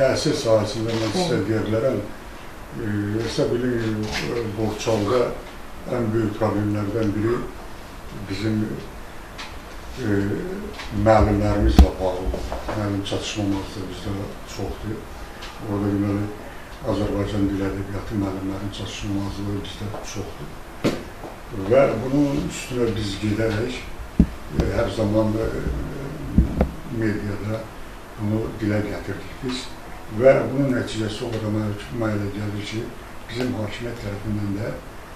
təhsil sahəsində mən sizə deyə bilərəm, hesab edin, Borçalıda ən böyük problemlərdən biri bizim müəllimlərimizlə bağlı. Müəllim çatışmaması bizdə çoxdur. Orada deməli, Azərbaycan dili ədəbiyyatı müəllimlərin çatışmamazlığı bizdə çoxdur. Və bunun üstünə biz gedərək, hər zaman mediada bunu dilə gətirdik biz. Və bunun nəticəsi olaraq mənə elə gəlir ki, bizim hakimiyyət tərəfindən də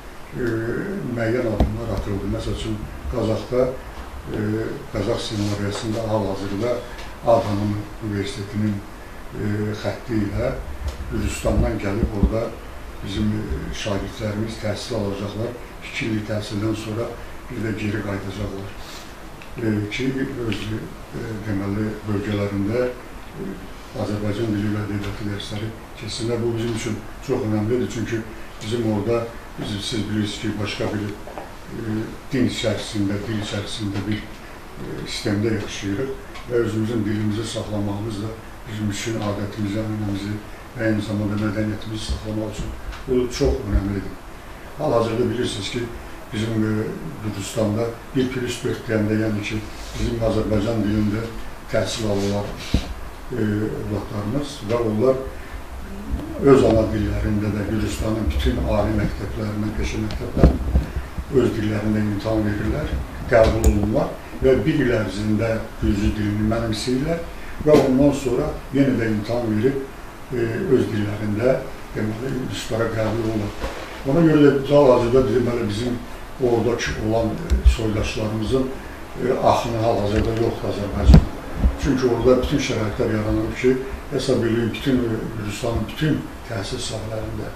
müəyyən adımlar atıldı. Məsəl üçün, Qazaxda, Qazax ssenariyasında hal-hazırda Ağdam Universitetinin xətti ilə Gürcüstandan gəlib orada bizim şagirdlərimiz təhsil alacaqlar. 2 illik təhsildən sonra bir də geri qayıdacaqlar. Ki, öz deməli bölgələrində Azərbaycan dili və ədəbiyyatı dərsləri keçsinlər. Bu bizim üçün çox önəmlidir. Çünki bizim orada, siz bilirsiniz ki, başqa bir din içərisində, dil içərisində bir sistemdə yaşayırıq və özümüzün dilimizi saxlamağımız da bizim üçün adətimizi, ənənəmizi və eyni zamanda mədəniyyətimizi saxlamaq üçün bu çox önəmlidir. Hal-hazırda bilirsiniz ki, bizim Gürcüstanda 1+4 deyəndə, yəni ki, bizim Azərbaycan dilində təhsil alırlar övladlarımız və onlar öz ana dillərində də Gürcüstanın bütün ali məktəblərindən, peşə məktəblərindən öz dillərində imtahan verirlər, qəbul olunurlar və bir il ərzində Gürcü dilini mənimsəyirlər və ondan sonra yenə də imtahan verib öz dillərində üstlara qəbul olunur. Ona görə də hal-hazırda deməli bizim oradakı olan soydaşlarımızın axını hal-hazırda yoxdur Azərbaycan. Çünki orada bütün şəraitlər yaranır ki, hesab edin, bütün Gürcüstanın bütün təhsil sahələrində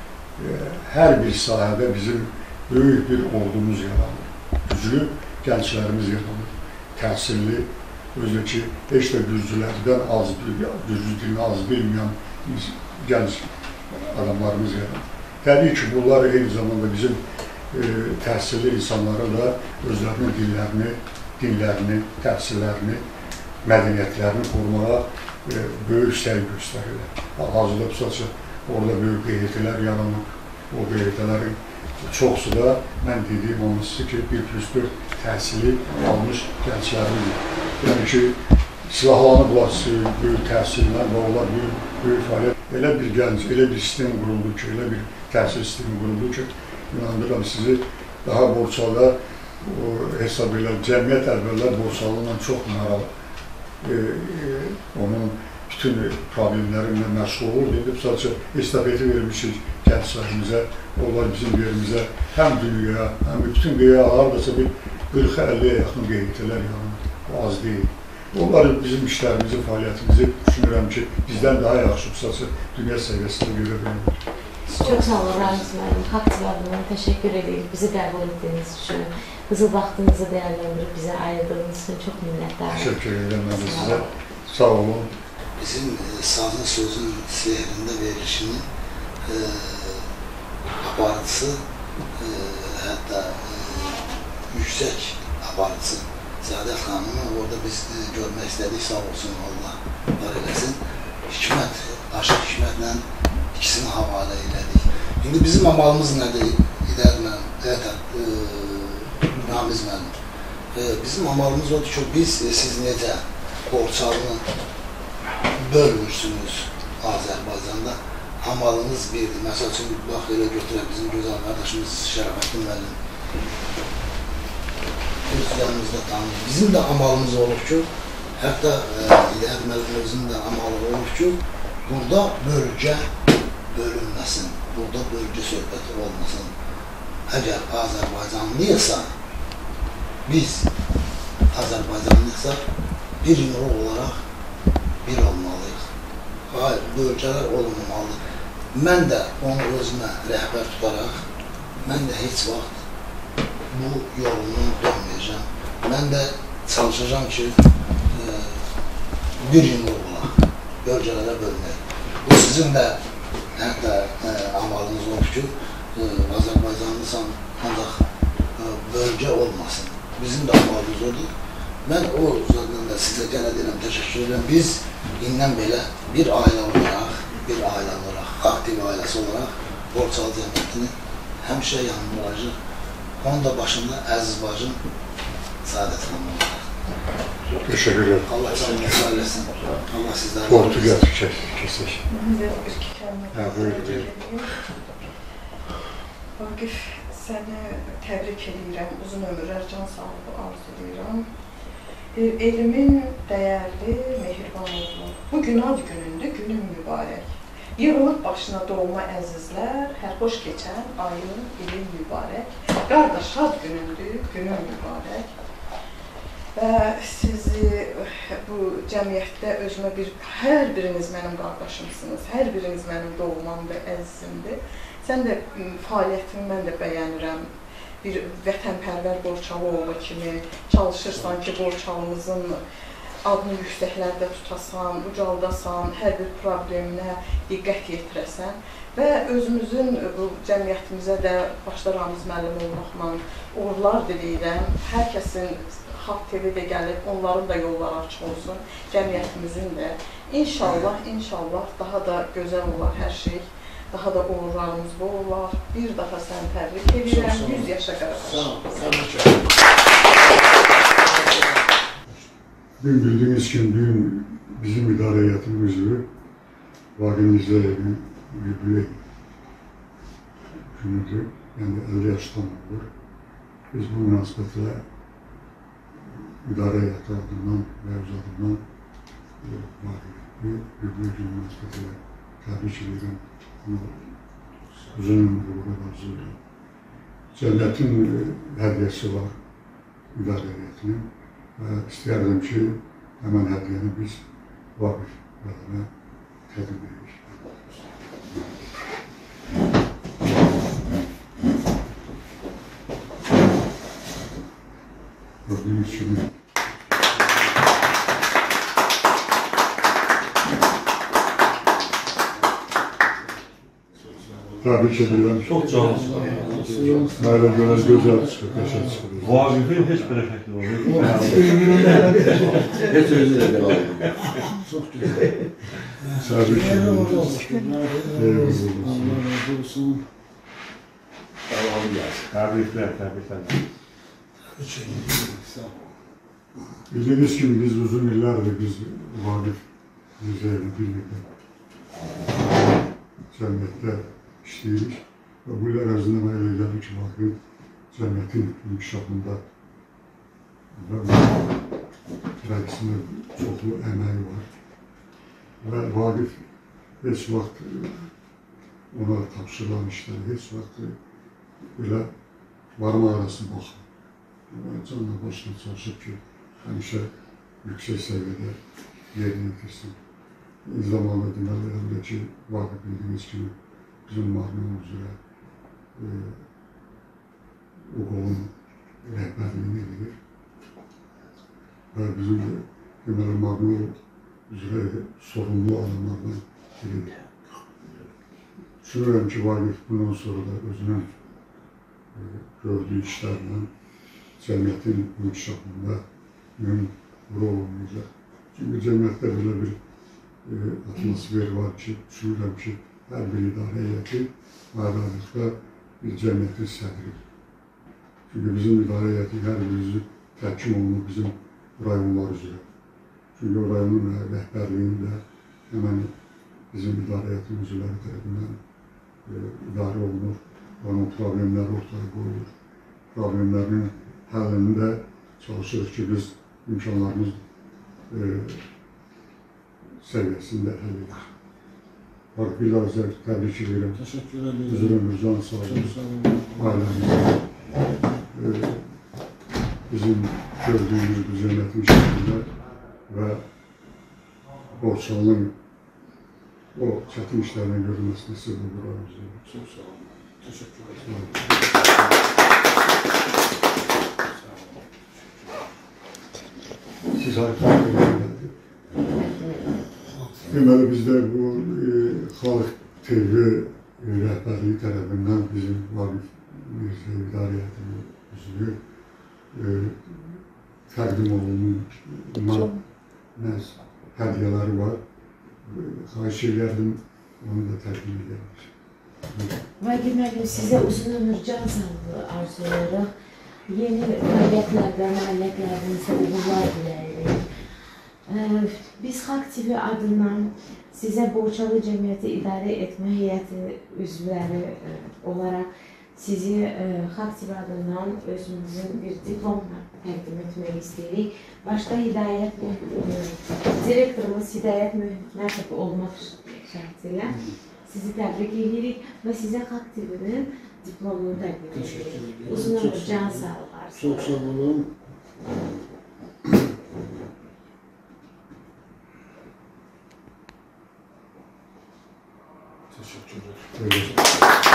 hər bir sahədə bizim böyük bir ordumuz yaranır. Güclü gənclərimiz yaranır. Təhsilli, özü ki, heç də Gürcülərdən az, Gürcü dilini az bilməyən gənc adamlarımız yaranır. Təbii ki, bunlar eyni zamanda bizim təhsilli insanlara da özlərinin dillərini, təhsillərini, mədəniyyətlərini qorumağa böyük səy göstərirlər. Hal-hazırda tutsa, orada böyük qeyrətlər yaranır. O qeyrətlərin çoxsu da mən dediyim olması ki, 1+4 təhsili almış gənclərimizdir. Yəni ki, silahlanıblar böyük təhsillə və onlar böyük fəaliyyət. Elə bir gənc, elə bir sistem quruldu ki, elə bir təhsil sistemi quruldu ki, inandırıram sizi, daha Borçalıda hesab edirlər, cəmiyyət əvvəllər Borçalı'yla çox naralı. Onun bütün problemlərinlə məşğul olur. Deyib, sadəcə estafeti vermişik gənclərimizə, onlar bizim yerimizə həm dünyaya, həm bütün dünyaya hardasa bir 40-50-yə yaxın qeyrətlər yanır. Bu az deyil. Onlar bizim işlərimizi, fəaliyyətimizi düşünürəm ki, bizdən daha yaxşı qısası dünya səviyyəsində görə bilir. Çox sağ olun, Ramiz müəllim. Haqq cavabından təşəkkür edirik. Bizi qəbul etdiyiniz üçün, qızıl vaxtınızı dəyərləndirib bizə ayırdığınız üçün çox minnətdarım. Təşəkkür edirəm mən də sizə. Sağ olun. Bizim sazın sözün sehrində verilişinin aparıcısı, hətta yüksək aparıcısı Səadət xanımı orada biz görmək istədik, sağ olsun Allah var eləsin. Hikmət, Aşıq Hikmətlə ikisini havalə elədik. İndi bizim amalımız nədir? Ramiz müəllim. Bizim amalımız odur ki, siz necə Borçalını bölmüşsünüz Azərbaycanda, amalınız birdir. Məsəl üçün, bax, elə götürək bizim gözəl qardaşımız Şərəfəttin müəllim. Öz yanımızda tanıyır. Bizim də amalımız olur ki, hətta İlhət müəllimimizin də amalı olur ki, burada bölgə bölünməsin, burada bölgə söhbəti olmasın. Əgər Azərbaycanlıyıqsa, biz Azərbaycanlıyıqsa, bir yumruq olaraq bir olmalıyıq. Hayır, bölgələr olmamalı. Mən də onu özümə rəhbər tutaraq, mən də heç vaxt bu yolunu dönməyəcəm. Mən də çalışacağım ki, bir yumruq olaq, bölgələrə bölmək. Bu sizin də hətta amalınız olur ki, Azərbaycanlısan, ancaq bölgə olmasın. Bizim də amalımız odur. Mən o zaten da sizə gələ deyirəm, təşəkkür edirəm. Biz indən belə bir ailə olmaq bir ailə olaraq, Xalq TV ailəsi olaraq Borçalı cəmiyyətini həmişə yanında olacaq. Onun da başında əziz bacım Səadət xanım olaraq. Teşekkür ederim. Allah canınızı ailəsin. Allah sizdən Portu kesek. Bir-iki kəlmə buyur. Vaqif, səni təbrik edirəm, uzun ömürlər, can sağlığı arzu edirəm. Elimin dəyərli, mehriban oğlu. Bu gün ad günündür, günün mübarək. Yığılıb başına doğma əzizlər, hər xoş keçən ayın, ilin mübarək. Qardaş, ad günündür, günün mübarək. Və sizi bu cəmiyyətdə özümə hər biriniz mənim qardaşımsınız, hər biriniz mənim doğmamdır, əzizimdir. Sən də fəaliyyətini mən də bəyənirəm. Bir vətənpərvər Borçalıoğlu kimi çalışırsan ki, Borçalımızın adını yüksəklərdə tutasan, ucaldasan, hər bir probleminə diqqət yetirəsən və özümüzün bu cəmiyyətimizə də başda Ramiz müəllim olmaqla uğurlar diləyirəm. Hər kəsin Xalq TV-də gəlib, onların da yolları açıq olsun, cəmiyyətimizin də. İnşallah, inşallah daha da gözəl olar hər şey. Daha da uğurlarımız bol olar. Bir daha səni təbrik edirəm. 100 yaşa Qarabağ. Dün bildiğiniz gibi bizim idare heyetinin üzvü Vagin İzleyev'in yübüley günüdür. Yani 50 yaştan olur. Biz bu münasebetle idare heyeti adından ve uzadından Vagin'i yübüley günü münasebetiyle tebrik ederim. Uzun ömürlü burada arzulayım. Cəmiyyətin hədiyyəsi var idare heyetinin. İstəyərdim ki, həmən hədiyyəni biz Vaqif bədənə təqdim edirik. Gördüyünüz kimi təbrik edirəm. Çox cansın. Mənə görə gözəl çıxır, qəşəng çıxır. Vaqifin heç bir şəkli olur. Heç özü də devam. Çox gözəl. Təbrik edirəm. Allah razı olsun. Tamam gelsin. Təbriklər, təbriklər. Bildiğiniz gibi biz uzun yıllardır biz Vaqif Müzeyev'le birlikte cəmiyyətdə işləyirik və bu il ərzində mənə elə gəldi ki, Vaqif cəmiyyətin inkişafında və rəisində çoxlu əməyi var və Vaqif heç vaxt ona tapşırılan işləri heç vaxt belə barmaq arası baxır. Canla başına çalışıb ki, həmişə yüksək səviyyədə yerinə yetirsin. Zamanla deməli, həm də ki, Vaqif bildiyiniz kimi bizim Mahnının üzrə o qolun rəhbərliyini edir. Və bizim deməli, Mahnı üzrə sorumlu adamlardan biridir. Düşünürəm ki, Vaqif bundan sonra da özünün gördüyü işlərlə cəmiyyətin inkişafında mühüm rol oynayacaq. Çünki cəmiyyətdə belə bir atmosfer var ki, düşünürəm ki, hər bir idarə heyəti mədəniyyətdə bir cəmiyyətin sədridir. Çünki bizim idarə heyəti hər birisi təhkim olunur bizim rayonlar üzrə. Çünki o rayonun rəhbərliyini də həmən bizim idarə heyətin üzvləri tərəfindən idarə olunur. Onun problemləri ortaya qoyulur. Problemlərinin həllində çalışırıq ki, biz imkanlarımız səviyyəsində həll edir. Bir daha sizə təbrik edirəm. Təşəkkür edirəm. Üzrəm, can sağ olun. Ailəmizə, bizim gördüyümüz bu cəmiyyətin şəklində və Borçalının o çətin işlərlə görülməsində sizə bu arzuyum. Çox sağ olun. Təşəkkür edirəm. Siz harika edildi. Deməli, bizdə bu Xalq TV rəhbərliyi tərəfindən bizim Vaqif İdare Heyətinin üzvü təqdim olunan hədiyyələri var. Xahiş edərdim Onu da təqdim ederiz. Vagif müəllim, sizə uzun ömür, can sağlığı arzulayırıq. Yeni fəaliyyətlərdə, nailiyyətlərinizdə uğurlar diləyirik. Biz Xalq TV adından sizə Borçalı Cəmiyyəti İdarə Etmə Heyəti üzvləri olaraq sizi Xalq TV adından özümüzün bir diplomla təqdim etmək istəyirik. Başda direktorumuz Hidayət Məhmədov olmaq şərtilə sizi təbrik edirik və sizə Xalq TV-nin diplomunu təqdim edirik. Uzun ömür, can sağlığı arzulayırıq. Çox sağ olun. Teşekkürler.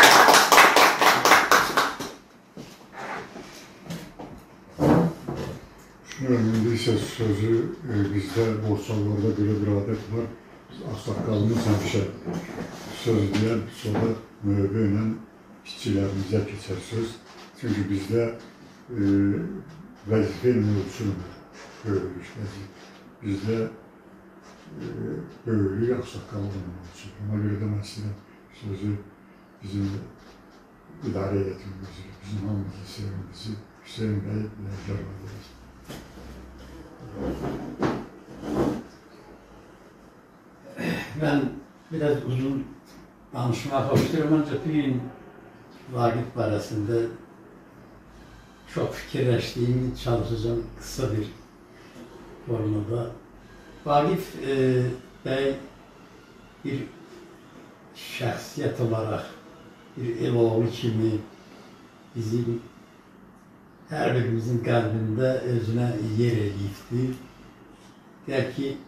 Önümde ise sözü bizde Borçalılarda böyle bir adet var. Aksakalımız hemşe söz diyen sonra mühebbeyle işçilerimize geçer söz. Çünkü bizde vazife ölçülmür. Böyülük vazife. Bizde böyülük aksakalının ölçülür. Ona göre de mesela sözü bizim idare heyetimizi, bizim hamımızı sevimizi Hüseyin Bey ile ederiz. Ben biraz uzun danışmak hoşluyorum ancak bir gün Vagif barəsində çok fikirləşdiyim, çalışacağım kısa bir formada. Vagif Bey bir şəxsiyyət olarak, bir ev oğlu kimi bizim her birimizin kalbinde özüne yer eləyibdir. Belki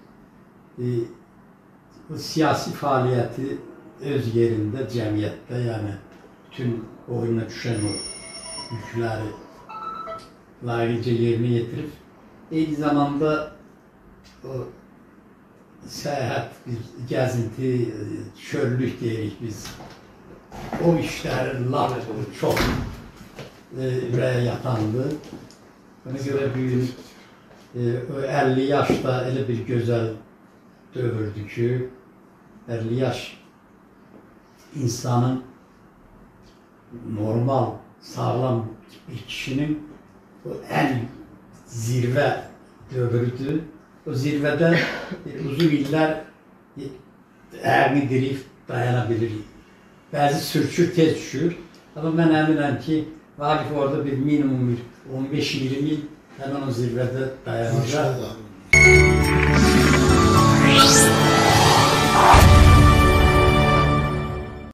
bu siyasi faaliyeti öz yerinde, cemiyette yani bütün oyuna düşen o yükleri layıkça yerine getirip aynı zamanda o seyahat, bir gezinti, çöllük deyirik biz. O işler çok ürəyə yatandı. Ona göre bir 50 yaşda öyle bir güzel dövrdü ki 50 yaş insanın normal, sağlam bir kişinin o en zirve dövrdü. O zirvede uzun iller ayağını dirip dayanabilir. Bazı sürçür, tez düşür. Ama ben eminəm ki Vagif orada bir minimum 15-20 yıl hemen o zirvede dayanacak.